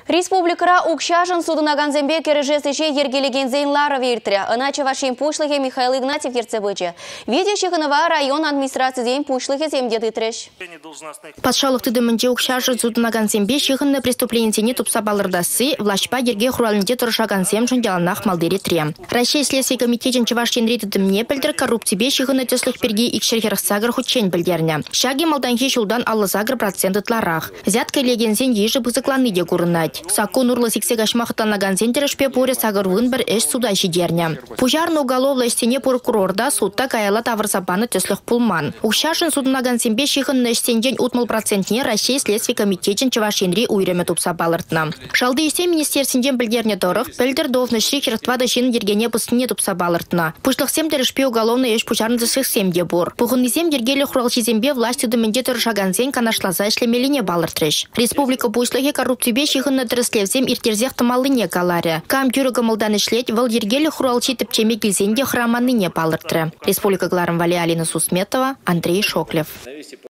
Республикара укшажын судынаган зембе кережесеше ергелеген зейнлары вертірі. Иначе вашим пушлығы Михаил Игнатьев ерцебычы. Ведешіғынова район администрациясен пушлығы земдеді треш. Патшалықты дымынде укшажы судынаган зембе шиғынны преступлениетіне тупса балырдасы влашпа ерге хуралынде тұрышаган зем жынделанақ малдері тре. Россия следствие комитетен чевашен ретідімне білдір коррупцибе шиғынны төслік перге икшерхерсагыр хучен білдеріне. Шаги малданхи шулдан аллызагыр проценттытларақ. Зятка легензен ежі бызыкланы де көрінать. Саку нурлы сексег ашмақтанаган зентерешпе поре сагырвын бір эш суда жидерне. Пужарны уголовлы стене прокурорда судта каяла тавырсапаны төслых пулман. Укшашын судынаган зембе шиғынны эштенден утмыл процентне Россия следствие комитетен чевашенри уйреме тупса балыртна. Шалды есе министерсінден білдерне дорық, білдір довны шрикерствада шин ергене пыстыне тупса балыртна. Пушлық семтерешпе уголовны эш пужарны зысық семде бур. Пухынны зем ергелі хуралши зембе власти дымінде тұрышаган зен канашлаза эшлемеліне балыртреш. Республика пушлығы коррупцибе шиғынны тіріслевзем иртерзех тымалыне каларе. Кам юрыгы мылдан ішлет, вал ергелі хуралчи тіпчеме келзенде храманыне балыртры. Республика Гларым Вали Алина Сусметова, Андрей Шоклев.